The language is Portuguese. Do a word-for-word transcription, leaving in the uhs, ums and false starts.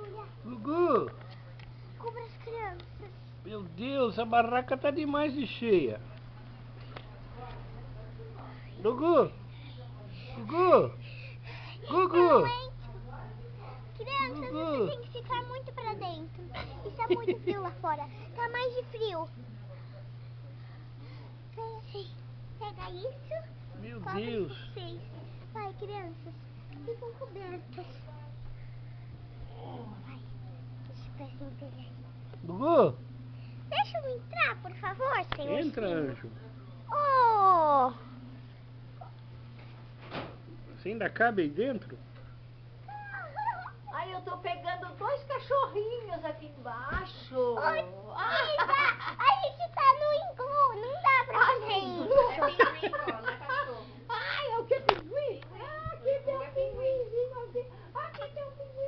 Gugu! Cubra as crianças. Meu Deus, a barraca tá demais de cheia. Gugu! Gugu! Gugu! Crianças, Gugu. você tem que ficar muito pra dentro. Está muito frio lá fora. Tá mais de frio. Pega isso. Meu Cobre Deus! vocês. Vai, crianças. Ficam cobertas. Vai. Deixa eu ver aí. Gugu! Deixa eu entrar, por favor, senhor. Entra, anjo. Oh! Você ainda cabe aí dentro? Ai, eu tô pegando dois cachorrinhos aqui embaixo. Oi, Iva, a gente tá no iglu, não dá pra fazer isso. Ai, o que pinguim? Ah, aqui tem um pinguinzinho. Aqui tem um pinguim.